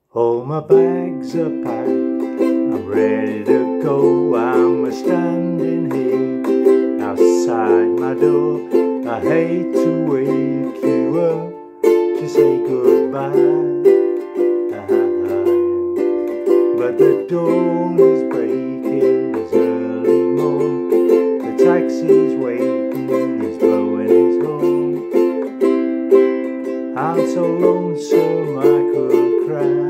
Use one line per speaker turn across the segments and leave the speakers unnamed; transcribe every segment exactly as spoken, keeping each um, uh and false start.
All my bags are packed, I'm ready to go. I'm a standing here outside my door. I hate to wake you up to say goodbye, but the dawn is breaking, it's early morn. The taxi's waiting, he's blowing his horn. I'm so lonesome I could cry.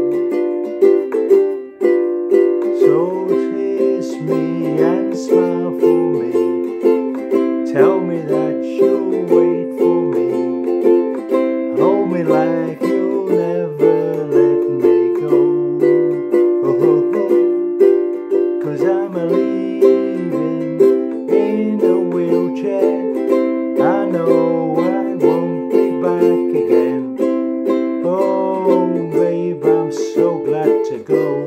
So kiss me and smile for me. Tell me that you'll wait for me. Hold me like you'll never let me go. Oh, oh, oh. 'Cause I'm a leaving in a wheelchair. I know I won't be back again. Oh babe, I'm so glad to go.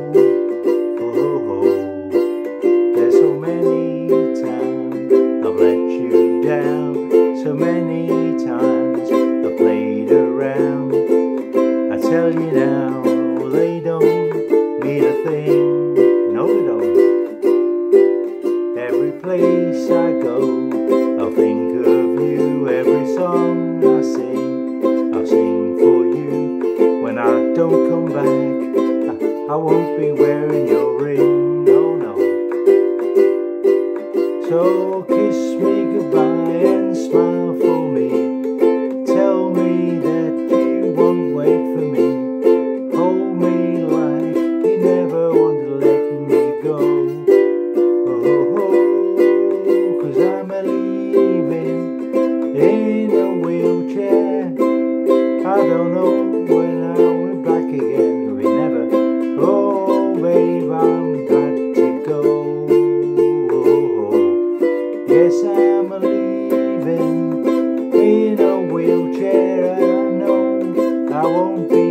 So many times I played around. I tell you now, they don't mean a thing. No, they don't. Every place I go, I'll think of you. Every song I sing, I'll sing for you. When I don't come back, I, I won't be wearing your ring. Oh no. So kiss me goodbye and smile for me. Tell me that you won't wait for me. Hold me like you never want to let me go. Oh, oh, 'cause I'm a leaving in a wheelchair. I don't know when I'll be back again. We never. Oh babe, I'm got to go. Yes, I'm a leaving in a wheelchair. I know I won't be